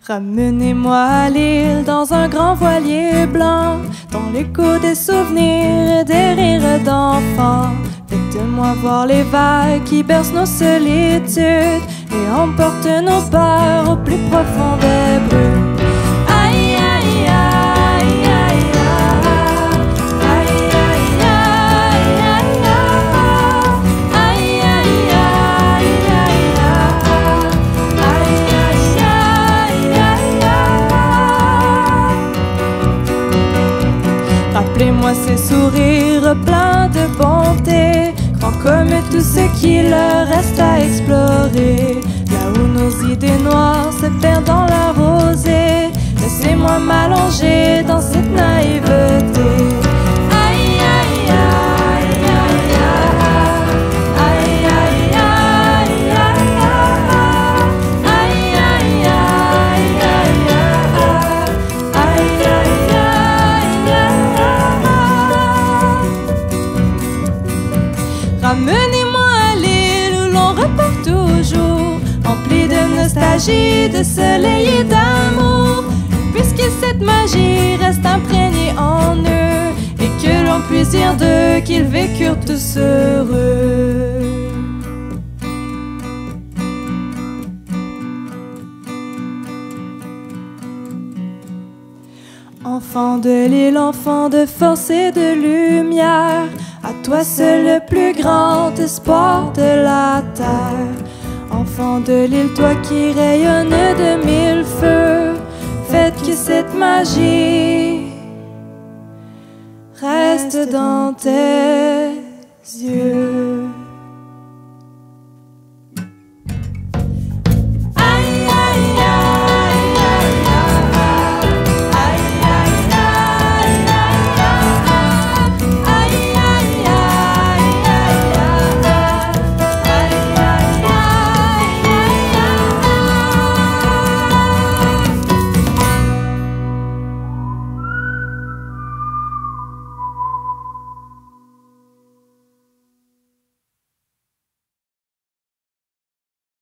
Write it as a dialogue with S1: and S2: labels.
S1: Ramenez-moi à l'île dans un grand voilier blanc, dans l'écho des souvenirs et des rires d'enfants. Faites-moi voir les vagues qui bercent nos solitudes et emportent nos peurs au plus profond des brumes. Aïe, aïe, aïe, aïe, rappelez-moi ces sourires pleins de bonté, grands comme tout ce qu'il reste à explorer. Là où nos idées noires se perdent dans la rosée, laissez-moi m'allonger dans cette naïveté. Aïe, aïe, aïe, aïe, aïe, aïe, aïe, ramenez-moi à l'île où l'on repart toujours, rempli de nostalgie, de soleil et d'amour, puisque cette magie reste imprégnée en eux, et que l'on puisse dire d'eux qu'ils vécurent tous heureux. Enfant de l'île, enfant de force et de lumière, à toi seul le plus grand espoir de la terre. Enfant de l'île, toi qui rayonne de mille feux, faites que cette magie reste dans tes yeux.